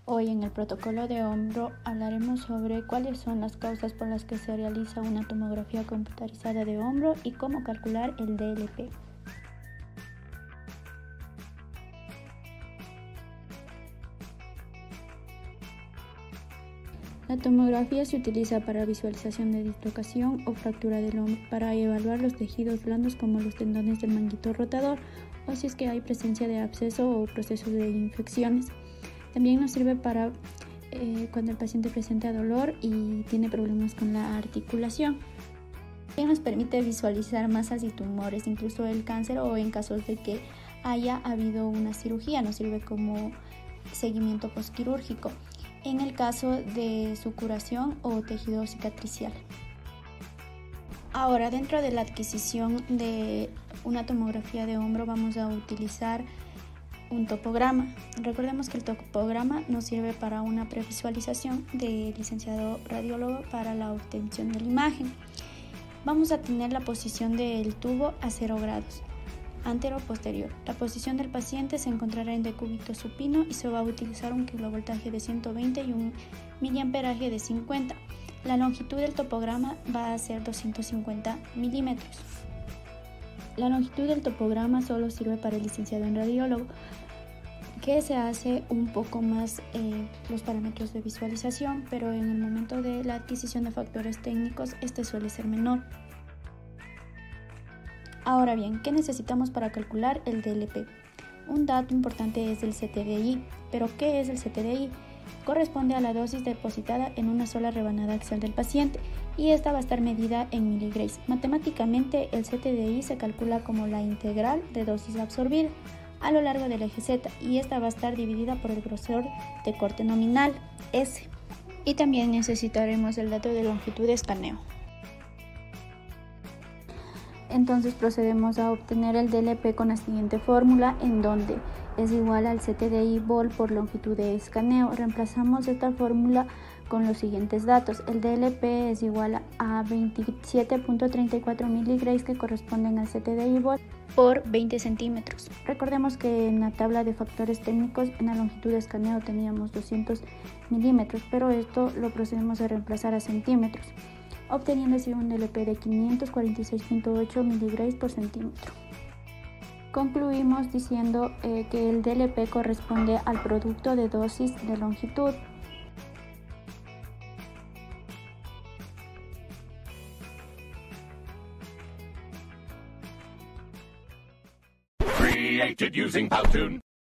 Hoy en el protocolo de hombro hablaremos sobre cuáles son las causas por las que se realiza una tomografía computarizada de hombro y cómo calcular el DLP. La tomografía se utiliza para visualización de dislocación o fractura del hombro, para evaluar los tejidos blandos como los tendones del manguito rotador o si es que hay presencia de absceso o procesos de infecciones. También nos sirve para cuando el paciente presenta dolor y tiene problemas con la articulación. También nos permite visualizar masas y tumores, incluso el cáncer o en casos de que haya habido una cirugía. Nos sirve como seguimiento postquirúrgico en el caso de su curación o tejido cicatricial. Ahora, dentro de la adquisición de una tomografía de hombro vamos a utilizar un topograma. Recordemos que el topograma nos sirve para una previsualización del licenciado radiólogo para la obtención de la imagen. Vamos a tener la posición del tubo a 0 grados, antero-posterior. La posición del paciente se encontrará en decúbito supino y se va a utilizar un kilovoltaje de 120 y un miliamperaje de 50. La longitud del topograma va a ser 250 milímetros. La longitud del topograma solo sirve para el licenciado en radiólogo, que se hace un poco más los parámetros de visualización, pero en el momento de la adquisición de factores técnicos este suele ser menor. Ahora bien, ¿qué necesitamos para calcular el DLP? Un dato importante es el CTDI, pero ¿qué es el CTDI? Corresponde a la dosis depositada en una sola rebanada axial del paciente y esta va a estar medida en miligrays. Matemáticamente, el CTDI se calcula como la integral de dosis absorbida a lo largo del eje Z y esta va a estar dividida por el grosor de corte nominal, S. Y también necesitaremos el dato de longitud de escaneo. Entonces procedemos a obtener el DLP con la siguiente fórmula, en donde es igual al CTDI vol por longitud de escaneo. Reemplazamos esta fórmula con los siguientes datos. El DLP es igual a 27.34 miligrays que corresponden al CTDI vol por 20 centímetros. Recordemos que en la tabla de factores técnicos en la longitud de escaneo teníamos 200 milímetros, pero esto lo procedemos a reemplazar a centímetros, obteniendo así un DLP de 546.8 miligrays por centímetro. Concluimos diciendo que el DLP corresponde al producto de dosis de longitud. Created using Powtoon.